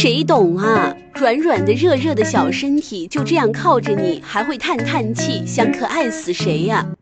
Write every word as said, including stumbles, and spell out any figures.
谁懂啊？软软的热热的小身体就这样靠着你，还会叹叹气，想可爱死谁呀？